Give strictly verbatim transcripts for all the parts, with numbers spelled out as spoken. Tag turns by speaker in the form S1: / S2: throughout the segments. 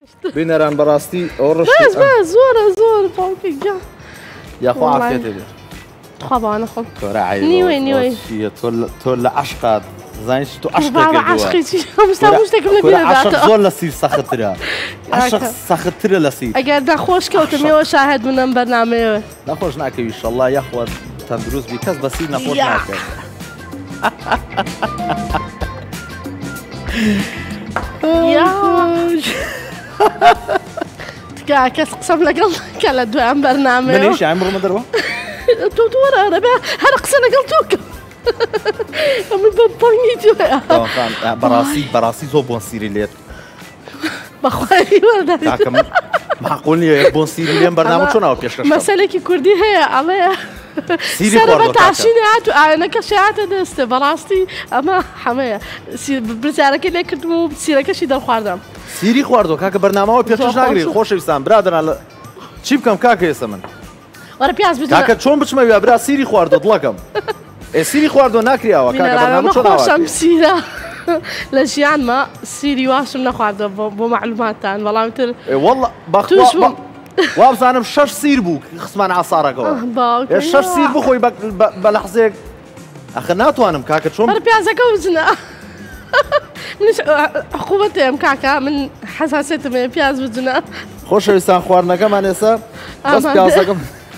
S1: بینەران بەڕاستی ئەو ڕشتی
S2: بەس بەس زۆرە زۆر باوکێک گیان
S1: یاخوا عافیەتێ بێت
S2: خوا بانەخۆم
S1: تۆرە عیب
S2: نیوەی نیوەی
S1: تۆ لە عەشقات زانیش تو عەشقێک
S2: بابا عەشقێکی هەمووستا هەموو شتێکم لە بیرە
S1: عەشق
S2: داتەوە
S1: زۆر لە سیر سەختترە عەشق سەختترە لە سیر
S2: ئەگەر نەخۆش کەوتمەوە شاهد بوونم بەرنامەیەوە
S1: نەخۆش ناکەوی ئینشەڵڵا یاخوا تەندروست بی کەس بە سیر نەخۆش
S2: یا.
S1: ناکەوێت
S2: تکا کەس قسەم لەگەڵ کە لە دوایان بەرنامەیەوە
S1: منیش ئەم بڕمە دەرەوە
S2: تۆ دووەرە دەبێ هەر قسە لەگەڵ تۆ کەم ئەمە بەپەنگی توێ
S1: بەڕاستی بەڕاستی زۆر بۆن سیری لێت
S2: بەخوای وەرداری
S1: کاکەم معقول نییە بۆن سیری لێم بەرنامە چۆنەوە پێشکەش
S2: مەسەلێکی کوردی هەیە ئەڵێ
S1: سیری
S2: سەرە
S1: خواردووە
S2: بە تاشینی هاتو ئاوێنەکەشی هاتە دەستە بەڕاستی ئەمە هەمەیە برجارەکەی لێ کردم و سیرەکەشی دەخواردم
S1: سیری خواردووە کاکە بەرنامەوە پێشکەش ناگرێت خۆشەویستان برادران لە چی بکەم کاکە ئێستا من
S2: وەرە پیاز بدە
S1: کاکە چۆن بچمەوێ برا سیری خواردووە دڵەکەم ئێ سیری خواردووە ناکریاوە کاکە بەرنامە چۆن
S2: خۆشم سیرە لە ژیانمە سیری واشم نەخواردەوە بۆ معلوماتان بەڵام تر
S1: وەڵڵا بەخوا وابزانم شەش سیر بوو خسمان عسارەکەەوە شەش سیر بخۆی بە لەحزێک ئەخە ناتوانم کاکە چۆن
S2: وەرە پیازەکە بزنە منش حکوومەتێم کاکە من حەساسێتم هەیە پیاز بجنە
S1: خۆشەویستان خواردنەکەمان ئێستا بەس پیازەکەم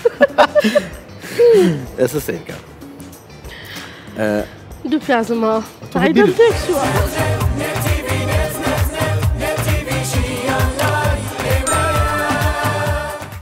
S1: ئێستا سیرکە
S2: دوو پیازمەوە تایدەم تێک شووە